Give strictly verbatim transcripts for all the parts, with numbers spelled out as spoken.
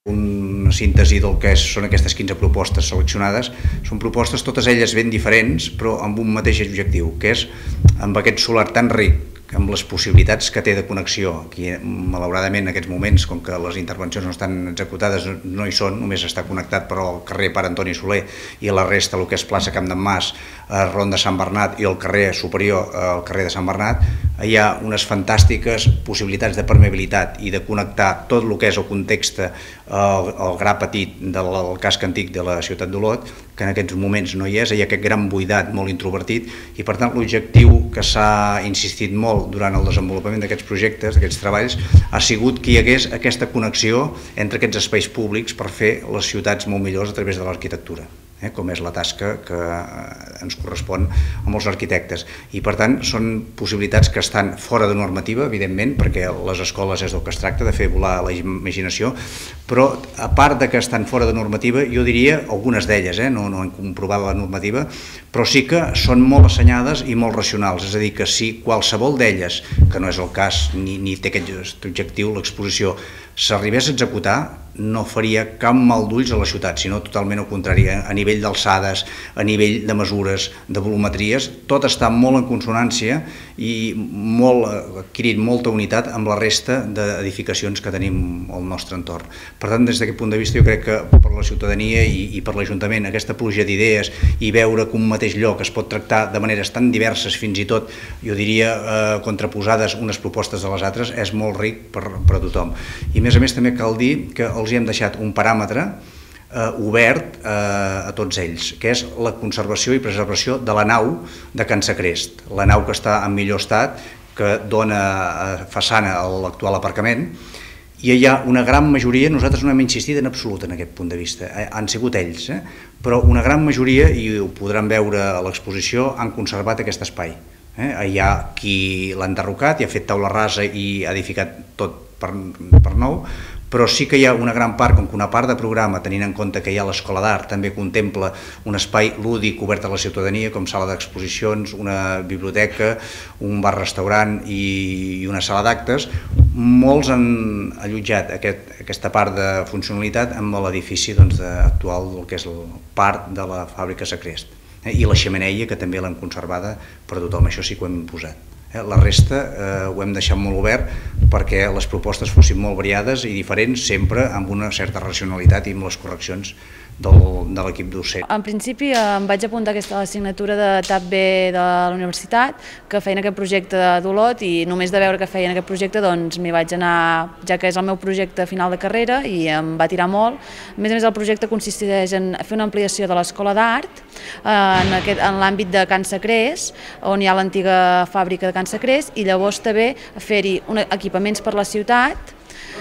Una síntesi del que són aquestes quinze propostes seleccionades. Són propostes totes elles ben diferents, però amb un mateix objectiu, que és amb aquest solar tan ric, amb les possibilitats que té de connexió. Aquí, malauradament, en aquests moments, com que les intervencions no estan executades, no hi són, només està connectat per al carrer Pare Antoni Soler i la resta, el que és plaça Camp d'en Mas, Ronda Sant Bernat i el carrer superior al carrer de Sant Bernat, hi ha unes fantàstiques possibilitats de permeabilitat i de connectar tot el que és el context, el, el gra petit del casc antic de la ciutat d'Olot, que en aquests moments no hi és, hi ha aquest gran buidat molt introvertit i, per tant, l'objectiu que s'ha insistit molt durant el desenvolupament d'aquests projectes, d'aquests treballs, ha sigut que hi hagués aquesta connexió entre aquests espais públics per fer les ciutats molt millors a través de l'arquitectura, eh, com és la tasca que ens correspon amb els arquitectes. I, per tant, són possibilitats que estan fora de normativa, evidentment, perquè les escoles és del que es tracta, de fer volar la imaginació, però, a part de que estan fora de normativa, jo diria, algunes d'elles, eh, no, no hem comprovat la normativa, però sí que són molt assenyades i molt racionals, és a dir, que si qualsevol d'elles, que no és el cas ni, ni té aquest objectiu, l'exposició, s'arribés a executar, no faria cap mal d'ulls a la ciutat, sinó totalment al contrari, a nivell d'alçades, a nivell de mesures, de volumetries, tot està molt en consonància i molt, adquirit molta unitat amb la resta d'edificacions que tenim al nostre entorn. Per tant, des d'aquest punt de vista, jo crec que per la ciutadania i, i per l'Ajuntament, aquesta pluja d'idees i veure que un mateix lloc es pot tractar de maneres tan diverses, fins i tot, jo diria, eh, contraposades unes propostes de les altres, és molt ric per, per a tothom. I a més a més també cal dir que els hi hem deixat un paràmetre eh, obert eh, a tots ells, que és la conservació i preservació de la nau de Can Sacrest, la nau que està en millor estat, que dona façana a l'actual aparcament, i hi ha una gran majoria, nosaltres no hem insistit en absolut en aquest punt de vista, eh, han sigut ells, eh, però una gran majoria, i ho podran veure a l'exposició, han conservat aquest espai. Eh. Hi ha qui l'ha enderrocat i ha fet taula rasa i ha edificat tot per, per nou, però sí que hi ha una gran part, com que una part de programa, tenint en compte que hi ha l'Escola d'Art, també contempla un espai lúdic obert a la ciutadania, com sala d'exposicions, una biblioteca, un bar-restaurant i una sala d'actes. Molts han allotjat aquest, aquesta part de funcionalitat amb l'edifici doncs, actual, del que és el part de la fàbrica Sacrest. Eh, I la xemeneia, que també l'hem conservada per tothom, això sí que ho hem imposat. Eh, la resta eh, ho hem deixat molt obert perquè les propostes fossin molt variades i diferents, sempre amb una certa racionalitat i amb les correccions del, de l'equip docent. En principi em vaig apuntar a aquesta assignatura de T A P B de la universitat, que feien aquest projecte d'Olot, i només de veure que feien aquest projecte doncs m'hi vaig anar, ja que és el meu projecte final de carrera, i em va tirar molt. A més a més, el projecte consisteix en fer una ampliació de l'Escola d'Art en, aquest, en l'àmbit de Can Sacrest, on hi ha l'antiga fàbrica de Can Sacrest, i llavors també fer-hi equipaments per la ciutat,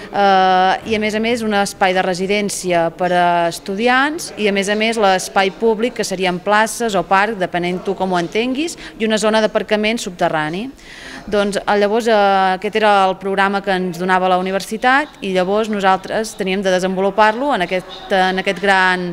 Uh, i a més a més un espai de residència per a estudiants i a més a més l'espai públic, que serien places o parc, depenent tu com ho entenguis, i una zona d'aparcament subterrani. Doncs llavors uh, aquest era el programa que ens donava la universitat, i llavors nosaltres teníem de desenvolupar-lo en, aquest, en aquest gran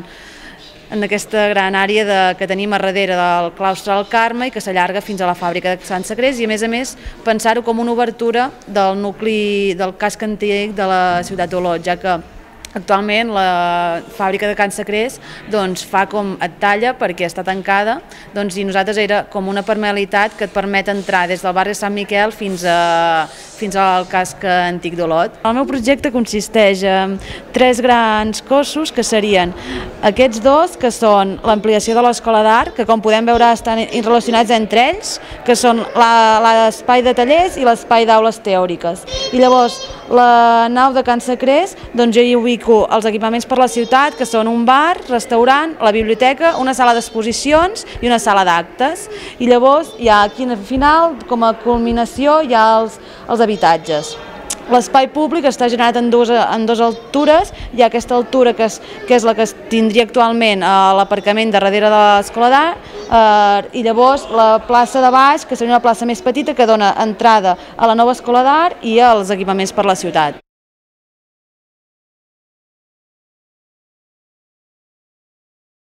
en aquesta gran àrea de, que tenim a darrere del claustre del Carme i que s'allarga fins a la fàbrica de Sant Sacrest, i a més a més pensar-ho com una obertura del nucli del casc antic de la ciutat d'Olot, ja que actualment la fàbrica de Can Sacrest doncs, fa com et talla perquè està tancada, doncs, i nosaltres era com una permeabilitat que et permet entrar des del barri de Sant Miquel fins, a, fins al casc antic d'Olot. El meu projecte consisteix en tres grans cossos, que serien aquests dos, que són l'ampliació de l'Escola d'Art, que com podem veure estan relacionats entre ells, que són l'espai de tallers i l'espai d'aules teòriques. I llavors la nau de Can Sacrest, doncs jo hi ubico els equipaments per la ciutat, que són un bar, restaurant, la biblioteca, una sala d'exposicions i una sala d'actes. I llavors hi ha aquí al final, com a culminació, hi ha els, els habitatges. L'espai públic està generat en dues, en dues altures. Hi ha aquesta altura que és, que és la que tindria actualment l'aparcament de darrere de l'Escola d'Art, eh, i llavors la plaça de baix, que seria una plaça més petita que dona entrada a la nova Escola d'Art i als equipaments per la ciutat.